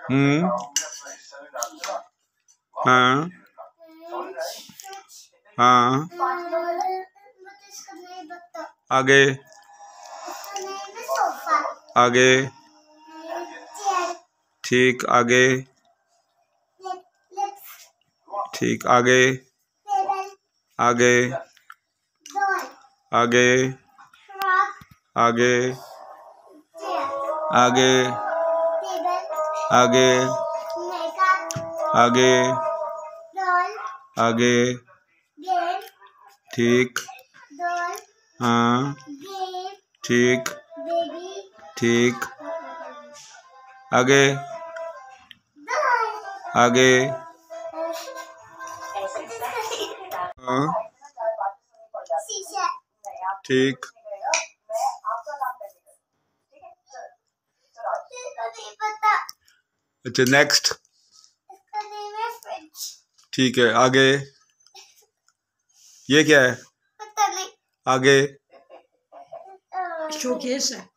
हाँ हाँ। आगे आगे। ठीक आगे। ठीक आगे आगे आगे आगे आगे आगे आगे आगे। ठीक हाँ ठीक ठीक आगे आगे हाँ ठीक। अच्छा नेक्स्ट। ठीक है आगे। ये क्या है? आगे शोकेस है।